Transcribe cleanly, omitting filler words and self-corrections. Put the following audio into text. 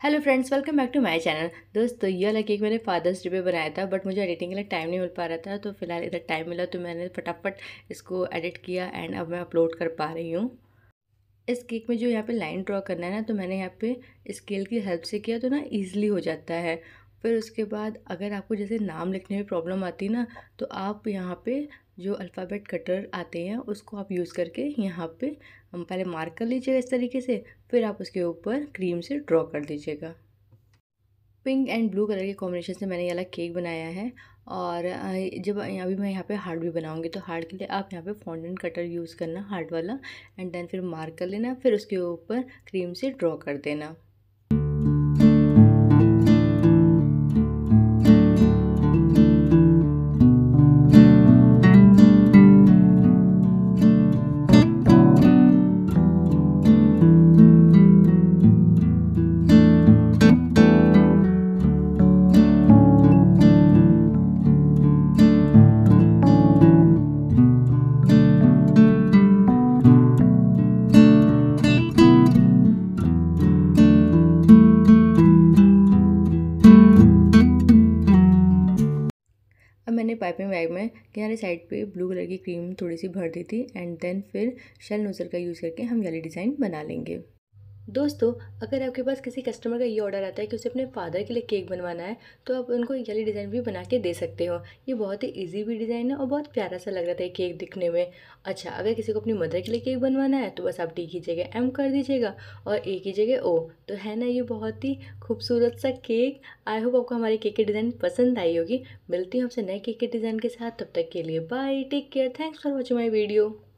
Hello friends, welcome back to my channel. दोस्तों, ये वाला केक मैंने फादर्स डे पे बनाया था, बट मुझे एडिटिंग के लिए टाइम नहीं मिल पा रहा था। तो फिलहाल इधर टाइम मिला तो मैंने फटाफट इसको एडिट किया एंड अब मैं अपलोड कर पा रही हूँ। इस केक में जो यहाँ पे लाइन ड्रॉ करना है ना, तो मैंने यहाँ पे स्केल की हेल्प से किया तो ना ईजिली हो जाता है। फिर उसके बाद अगर आपको जैसे नाम लिखने में प्रॉब्लम आती है ना, तो आप यहाँ पे जो अल्फ़ाबेट कटर आते हैं उसको आप यूज़ करके यहाँ पे हम पहले मार्क कर लीजिएगा इस तरीके से। फिर आप उसके ऊपर क्रीम से ड्रॉ कर दीजिएगा। पिंक एंड ब्लू कलर के कॉम्बिनेशन से मैंने ये वाला केक बनाया है। और जब अभी मैं यहाँ पे हार्ट भी बनाऊँगी, तो हार्ट के लिए आप यहाँ पे फॉन्डेंट कटर यूज़ करना, हार्ट वाला। एंड देन फिर मार्क कर लेना, फिर उसके ऊपर क्रीम से ड्रॉ कर देना। अब मैंने पाइपिंग बैग में किनारे साइड पे ब्लू कलर की क्रीम थोड़ी सी भर दी थी। एंड देन फिर शेल नोजल का यूज़ करके हम वाली डिज़ाइन बना लेंगे। दोस्तों, अगर आपके पास किसी कस्टमर का ये ऑर्डर आता है कि उसे अपने फादर के लिए केक बनवाना है, तो आप उनको ये वाली डिज़ाइन भी बना के दे सकते हो। ये बहुत ही इजी भी डिज़ाइन है और बहुत प्यारा सा लग रहा था ये केक दिखने में। अच्छा, अगर किसी को अपनी मदर के लिए केक बनवाना है, तो बस आप टी की जगह एम कर दीजिएगा और ए की जगह ओ। तो है ना ये बहुत ही खूबसूरत सा केक। आई होप आपको हमारी केक की डिज़ाइन पसंद आई होगी। मिलती हूँ आपसे नए केक के डिज़ाइन के साथ। तब तक के लिए bye, take care, thanks for watching my video.